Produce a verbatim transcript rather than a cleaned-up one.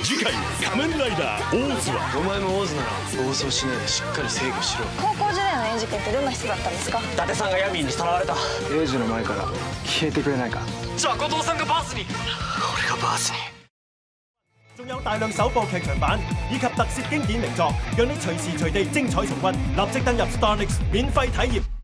次回仮面ライダーオーズは。 お前もオーズなら暴走しないでしっかり制御しろ。 高校時代のエイジ君ってどんな人だったんですか？ 伊達さんがヤミーにさらわれた。エイジの前から消えてくれないか。じゃあ後藤さんがバースに。俺がバースに。 仲有大量首部劇場版以及特攝經典名作，讓你隨時隨地精彩重溫。立即登入 Starlix 免費體驗。